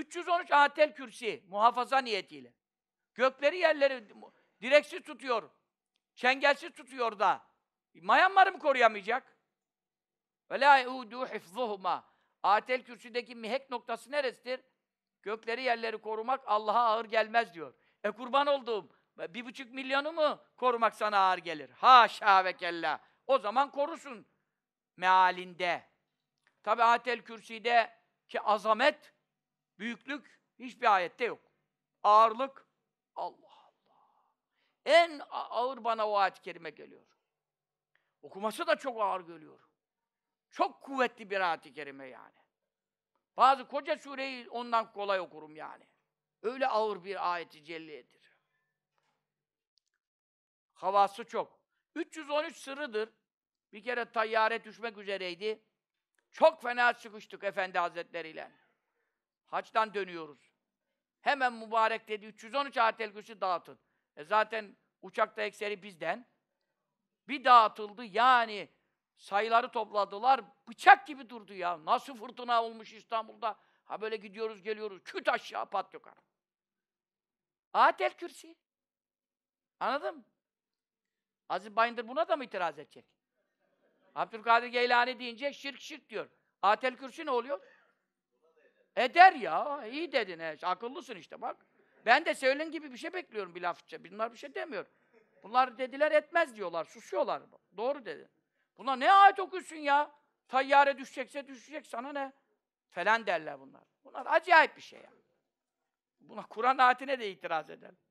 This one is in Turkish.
313 ayetel kürsi muhafaza niyetiyle. Gökleri yerleri direksiz tutuyor. Çengelsiz tutuyor da. Myanmar'ı mı koruyamayacak? Ve la yeudu hifzuhuma. Ayetel kürsüdeki mihek noktası neresidir? Gökleri yerleri korumak Allah'a ağır gelmez diyor. Kurban olduğum 1,5 milyonu mu korumak sana ağır gelir? Haşa ve kella. O zaman korusun mealinde. Tabi ayetel kürsüde ki azamet, büyüklük hiçbir ayette yok. Ağırlık Allah Allah. En ağır bana o ayet-i kerime geliyor. Okuması da çok ağır geliyor. Çok kuvvetli bir ayet-i kerime yani. Bazı koca sureyi ondan kolay okurum yani. Öyle ağır bir ayet-i celliyedir. Havası çok. 313 sırrıdır. Bir kere tayyare düşmek üzereydi. Çok fena sıkıştık Efendi Hazretleriyle. Haçtan dönüyoruz. Hemen mübarek dedi, 313 ayetel kürsü dağıtın. Zaten uçakta ekseri bizden. Bir dağıtıldı yani, sayıları topladılar, bıçak gibi durdu ya. Nasıl fırtına olmuş İstanbul'da. Ha böyle gidiyoruz geliyoruz, küt aşağı pat yukarı. Ayetel kürsi. Anladın mı? Aziz Bayındır buna da mı itiraz edecek? Abdülkadir Geylani deyince şirk şirk diyor. Ayetel kürsi ne oluyor? Eder ya, iyi dedin, akıllısın işte bak. Ben de senin gibi bir şey bekliyorum bir lafça. Bunlar bir şey demiyor. Bunlar dediler etmez diyorlar, susuyorlar. Doğru dedin. Buna ne ayet okuyorsun ya? Tayyare düşecekse düşecek, sana ne? Falan derler bunlar. Bunlar acayip bir şey ya. Buna Kur'an ayetine de itiraz eder.